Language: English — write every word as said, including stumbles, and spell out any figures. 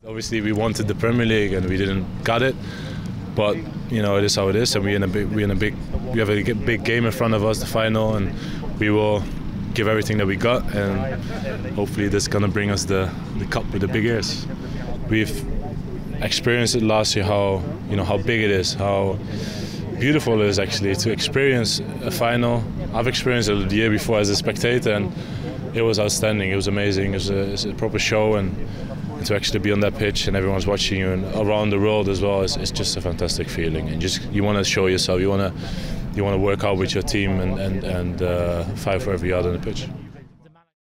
Obviously, we wanted the Premier League and we didn't got it, but you know it is how it is, and we in a big, we in a big, we have a big game in front of us, the final, and we will give everything that we got, and hopefully this is gonna bring us the the cup with the big ears. We've experienced it last year, how you know how big it is, how beautiful it is actually to experience a final. I've experienced it the year before as a spectator, and it was outstanding. It was amazing. It was a, it was a proper show, and to actually be on that pitch and everyone's watching you and around the world as well, it's, it's just a fantastic feeling. And just you want to show yourself, you want to you want to work out with your team and and, and uh, fight for every yard on the pitch.